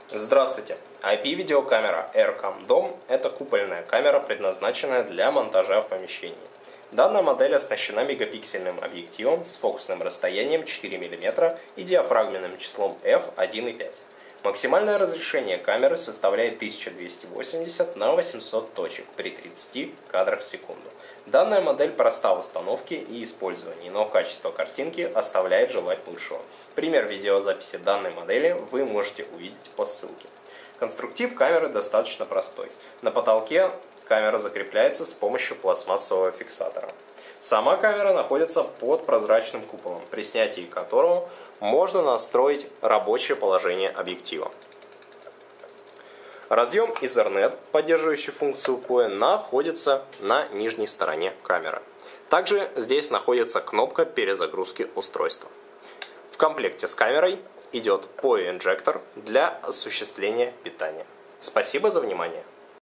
Здравствуйте! IP-видеокамера Aircam Dom – это купольная камера, предназначенная для монтажа в помещении. Данная модель оснащена мегапиксельным объективом с фокусным расстоянием 4 мм и диафрагменным числом f1.5. Максимальное разрешение камеры составляет 1280 на 800 точек при 30 кадрах в секунду. Данная модель проста в установке и использовании, но качество картинки оставляет желать лучшего. Пример видеозаписи данной модели вы можете увидеть по ссылке. Конструктив камеры достаточно простой. На потолке камера закрепляется с помощью пластмассового фиксатора. Сама камера находится под прозрачным куполом, при снятии которого можно настроить рабочее положение объектива. Разъем Ethernet, поддерживающий функцию PoE, находится на нижней стороне камеры. Также здесь находится кнопка перезагрузки устройства. В комплекте с камерой идет PoE инжектор для осуществления питания. Спасибо за внимание!